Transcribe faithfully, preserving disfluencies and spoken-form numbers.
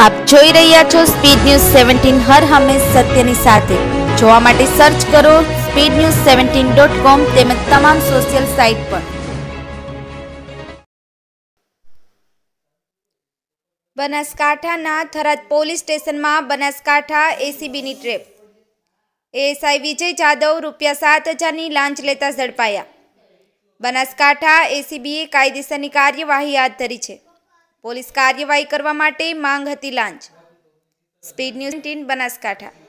આપ જોઈ રહ્યા છો સ્પીડ ન્યૂઝ સેવન્ટીન, હર હંમેશ સત્યની સાથે। જોવા માટે સર્ચ કરો speed news seventeen dot com તેમજ તમામ સોશિયલ સાઇટ પર। બનાસકાંઠાના થરાદ પોલીસ સ્ટેશનમાં બનાસકાંઠા એસીબીની ટ્રેપ। એએસઆઈ વિજય જાદવ રૂપિયા સાત હજારની લાંચ લેતા ઝડપાયા। બનાસકાંઠા એસીબીએ કાયદેસરની કાર્યવાહી હાથ ધરી છે। પોલીસ કાર્યવાહી કરવા માટે માંગ હતી લાંચ। Speed news Banaskantha.